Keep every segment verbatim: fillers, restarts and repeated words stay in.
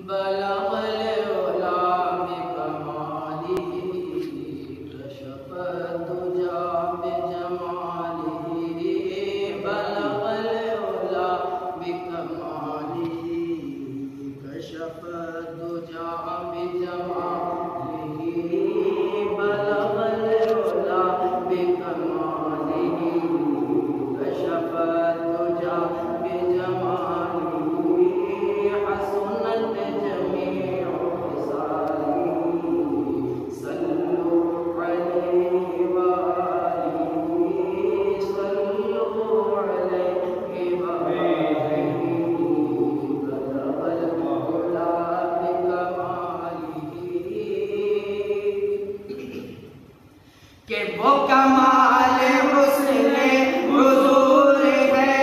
بلغ العلا بکمالہ کشف الدجا بجمالہ بلغ العلا بکمالہ کشف الدجا بجمالہ بلغ العلا بکمالہ کشف الدجا بجمالہ حسنت جمیع خصالہ صلوا علیہ وآلہ صلوا علیہ وآلہ بلغ العلا بکمالہ کہ وہ کمال حسن حضور ہے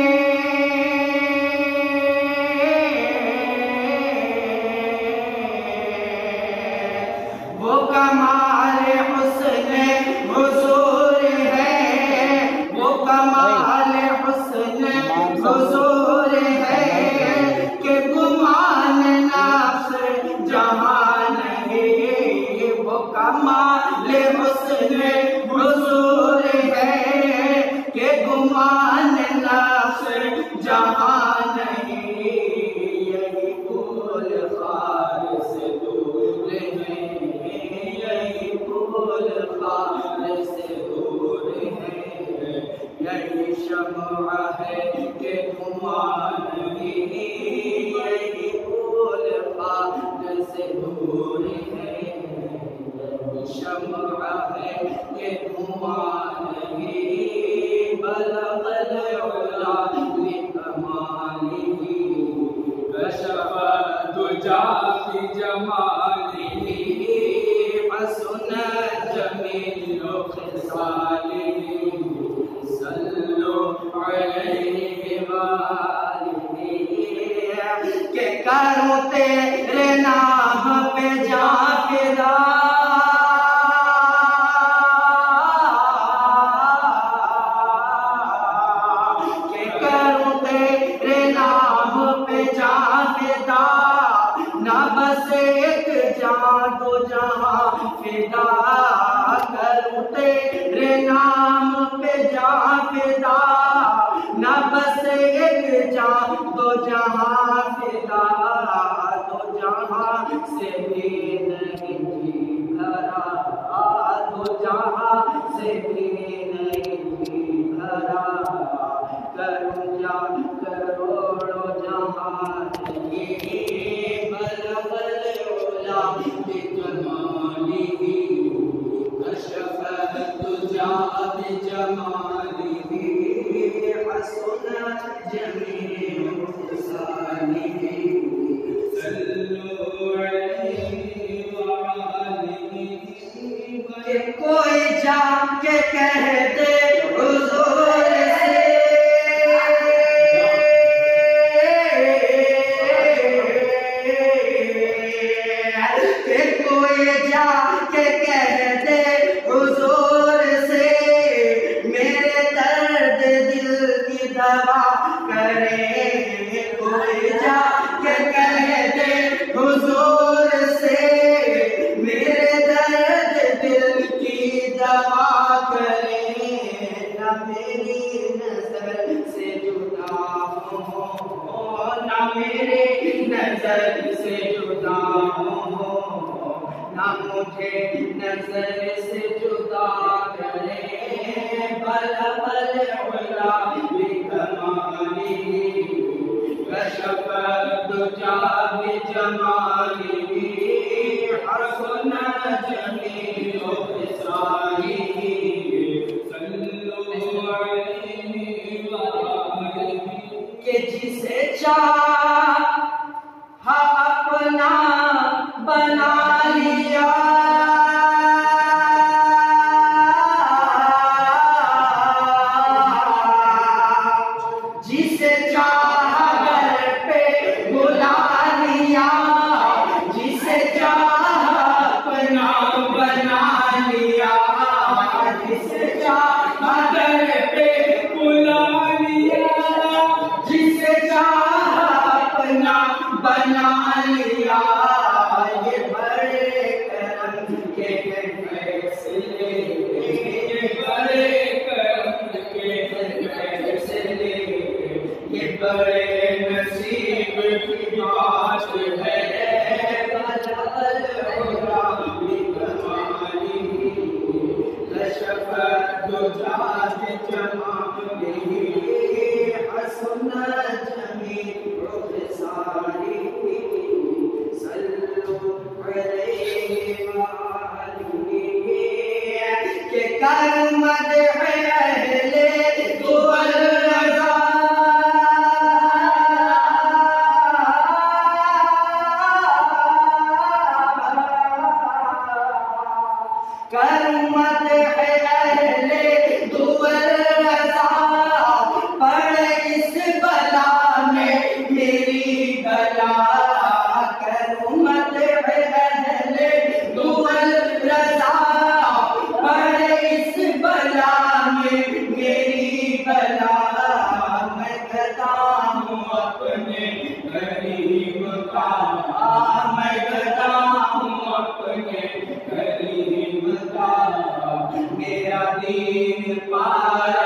وہ کمال حسن حضور ہے وہ کمال حسن حضور ہے کہ گمان نفس جہاں نہیں وہ کمال حسن حضور ہے کہ گمان نفس جہاں نہیں یہی پھول خار سے دور ہے یہی پھول خار سے دور ہے یہی شمع ہے کہ گمان نہیں یہی پھول خار سے دور ہے شمع ہے کہ گمان نہیں بلغ العلا بکمالہ کشف الدجا بجمالہ حسن جمیع خصالہ صلوا علیہ وآلہ کہ کروں تیرے نام پہ جاں فدا نہ بس ایک جان دو جہاں فدا کروں تیرے نام پہ جان فدا نہ بس ایک جان دو جہاں فدا دو جہاں سے بھی نہیں جی بھرا دو جہاں سے بھی نہیں جی بھرا کروں یا کروڑوں جہاں بلغ العلا بکمالہ کشف الدجا بجمالہ حسن جمیع خصالہ صلوا علیہ وآلہ کہ کوئی جا کے کہہ دے حضور سے کہ کوئی جا کے کہہ دے حضور سے میرے درد دل کی دوا کرے کوئی جا کے کہہ دے حضور سے میرے درد دل کی دوا کرے نہ میری نظر سے جدا ہو نہ میری نظر سے جدا ہو نہ مجھے نظر سے جدا کرے بلغ العلا بکمالہ کشف الدجا بجمالہ حسن جمیع خصالہ صلوا علیہ وآلہ کہ جسے چاہا اپنا بنا لیا جسے چاہا گھر پہ بلا لیا جسے چاہا اپنا بنا لیا جسے چاہا گھر پہ بلا لیا جسے چاہا اپنا بنا لیا یہ بڑے کرم کے فیصلے یہ بڑے کرم کے فیصلے یہ بڑے نصیب کی بات ہے میرا دین پار